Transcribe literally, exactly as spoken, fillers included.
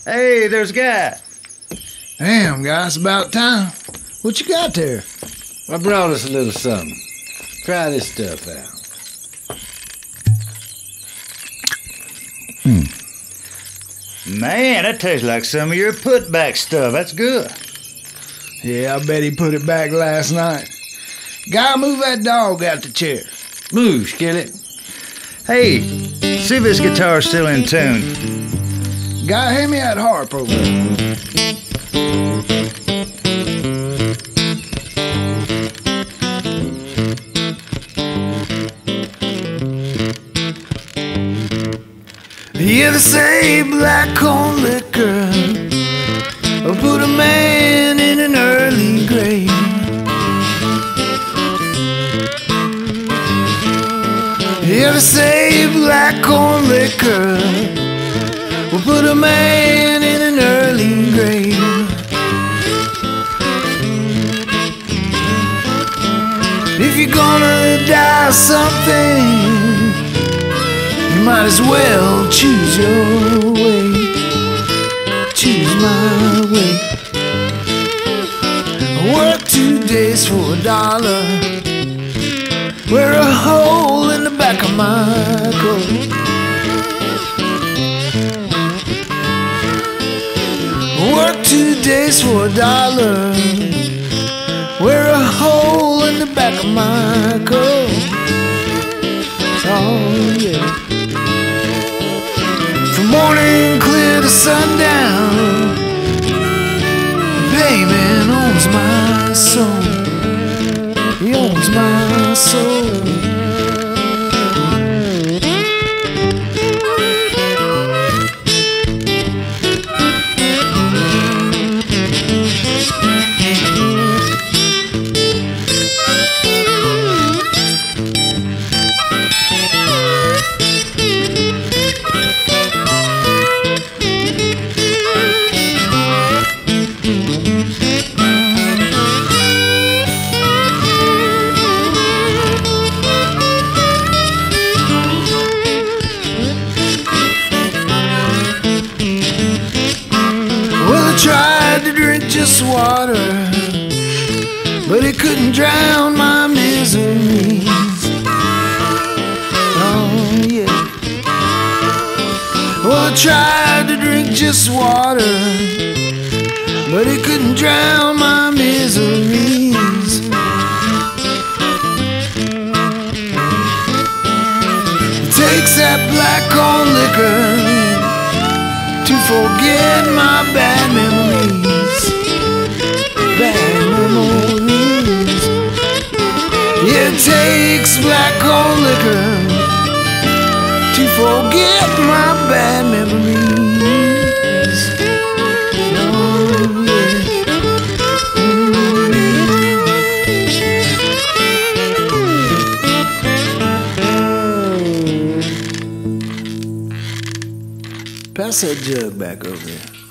Hey, there's Guy. Damn, Guy, it's about time. What you got there? I brought us a little something. Try this stuff out. Hmm. Man, that tastes like some of your put-back stuff. That's good. Yeah, I bet he put it back last night. Guy, move that dog out the chair. Move, Skillet. Hey, see if this guitar's still in tune. Guy, hand me that harp over there. Yeah, they say black corn liquor will put a man in an early grave. Yeah, they say black corn liquor will put a man in an early grave. If you're gonna die something, you might as well choose your way. Choose my way. I work two days for a dollar, wear a hole in the back of my coat. I work two days for a dollar, wear a hole in the back of my coat. Oh yeah. From morning clear to sundown, payment owns my soul. He owns my soul. Tried to drink just water, but it couldn't drown my miseries. Oh yeah. Well, I tried to drink just water, but it couldn't drown my miseries. It takes that black corn liquor to forget my bad memories. Bad memories. Yeah, it takes black corn liquor to forget my bad memories. Oh, yeah. Pass that jug back over there.